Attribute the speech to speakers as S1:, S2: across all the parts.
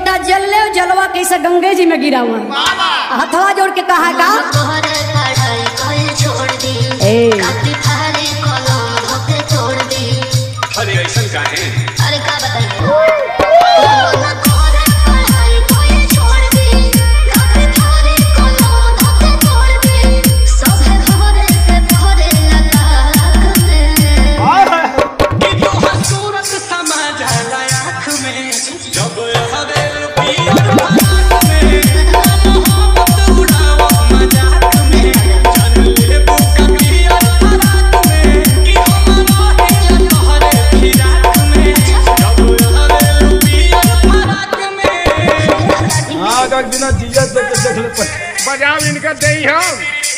S1: बेटा जल ले जलवा कैसे गंगे जी में गिरा हुआ हथवा जोड़ के कहा का
S2: अरे ऐसा का है
S3: अरे का बताइए
S4: बिना जीजा देख ले
S2: बजाओ इनका दे हम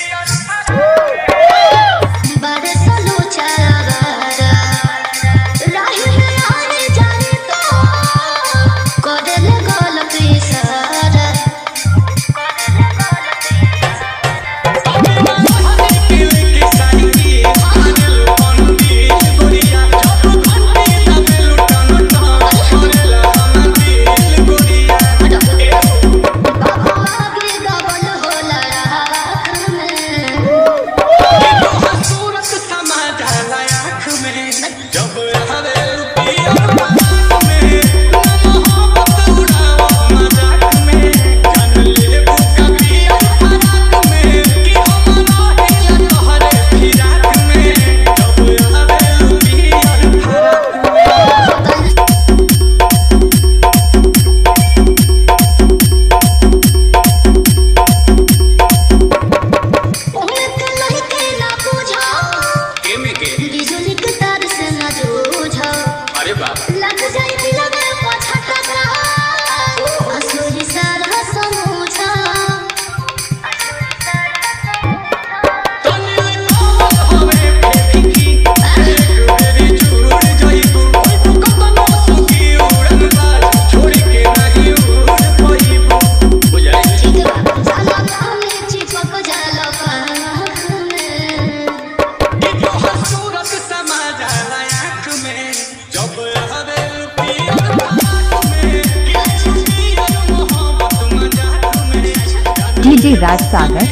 S5: डीजे राज सागर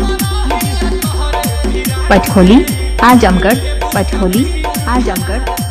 S5: पटखोली आजमगढ़